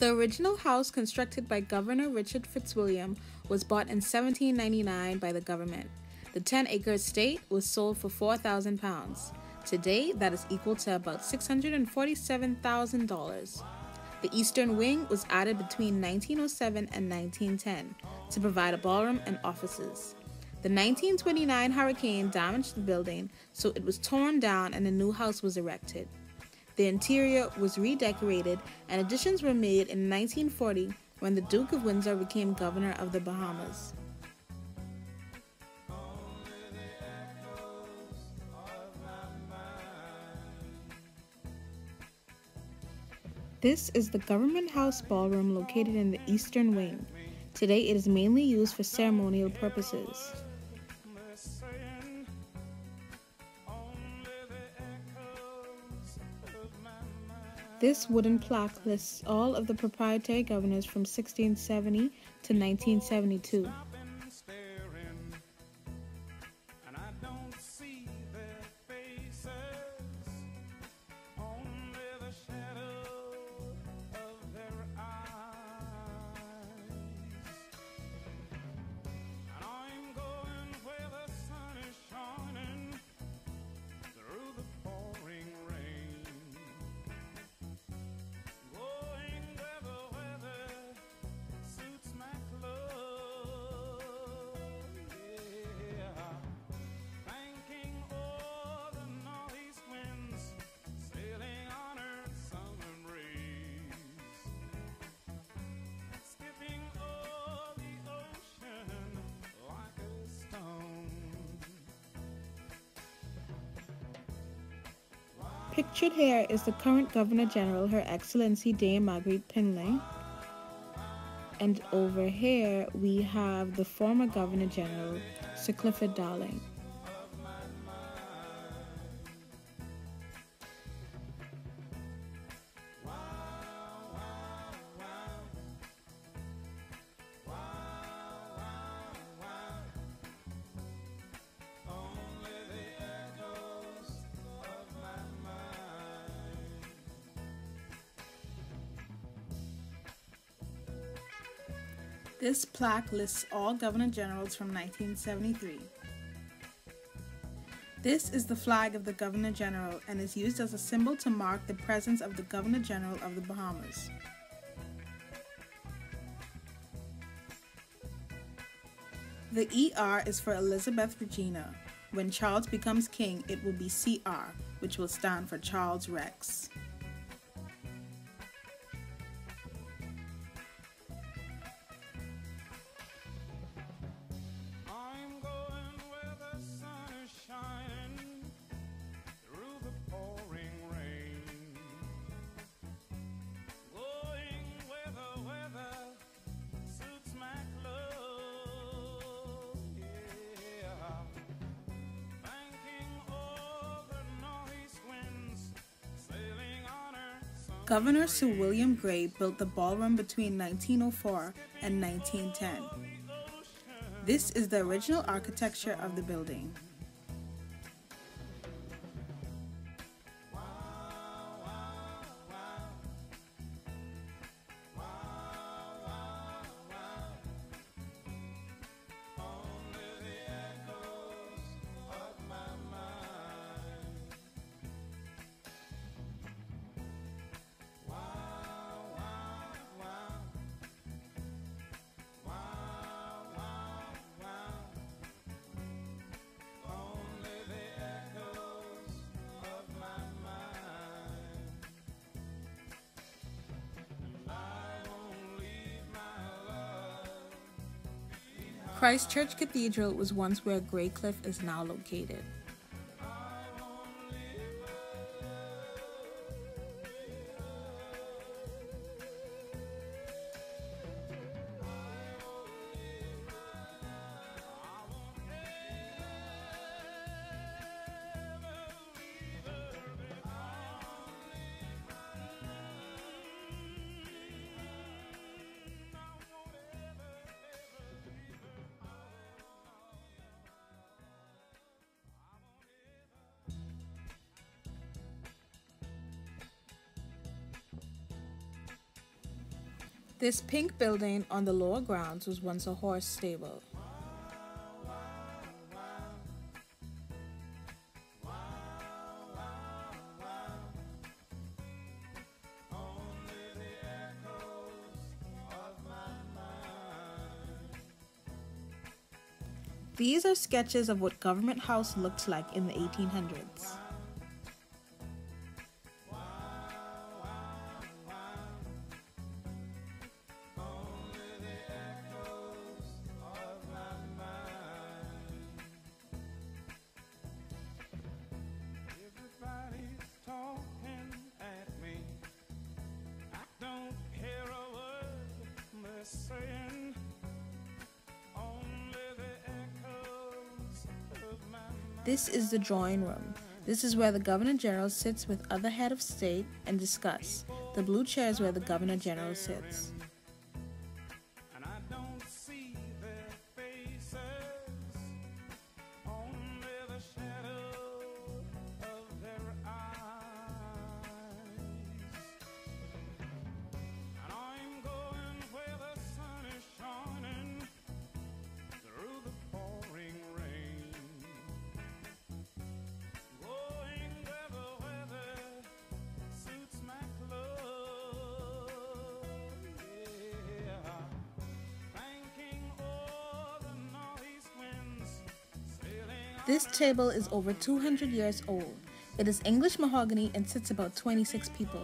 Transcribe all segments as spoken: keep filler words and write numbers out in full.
The original house, constructed by Governor Richard Fitzwilliam, was bought in seventeen ninety-nine by the government. The ten-acre estate was sold for four thousand pounds. Today, that is equal to about six hundred forty-seven thousand dollars. The eastern wing was added between nineteen oh seven and nineteen ten to provide a ballroom and offices. The nineteen twenty-nine hurricane damaged the building, so it was torn down and a new house was erected. The interior was redecorated and additions were made in nineteen forty when the Duke of Windsor became governor of the Bahamas. This is the Government House Ballroom located in the eastern wing. Today it is mainly used for ceremonial purposes. This wooden plaque lists all of the proprietary governors from sixteen seventy to nineteen seventy-two. Pictured here is the current Governor General, Her Excellency Dame Marguerite Pinley. And over here we have the former Governor General, Sir Clifford Darling. This plaque lists all Governor Generals from nineteen seventy-three. This is the flag of the Governor General and is used as a symbol to mark the presence of the Governor General of the Bahamas. The E R is for Elizabeth Regina. When Charles becomes king, it will be C R, which will stand for Charles Rex. Governor Sir William Grey built the ballroom between nineteen oh four and nineteen ten. This is the original architecture of the building. Christ Church Cathedral was once where Grey Cliff is now located. This pink building on the lower grounds was once a horse stable. These are sketches of what Government House looked like in the eighteen hundreds. This is the drawing room. This is where the Governor General sits with other head of state and discuss. The blue chair is where the Governor General sits. This table is over two hundred years old. It is English mahogany and sits about twenty-six people.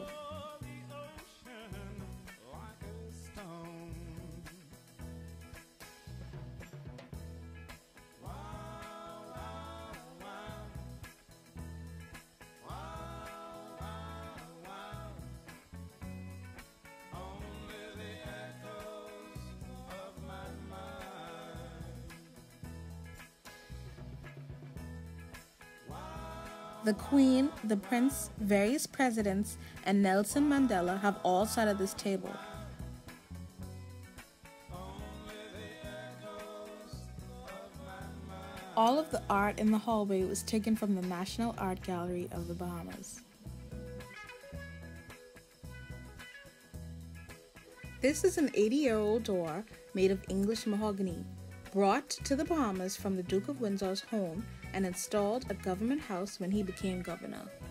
The Queen, the Prince, various presidents, and Nelson Mandela have all sat at this table. All of the art in the hallway was taken from the National Art Gallery of the Bahamas. This is an eighty-year-old door made of English mahogany, brought to the Bahamas from the Duke of Windsor's home and installed at Government House when he became governor.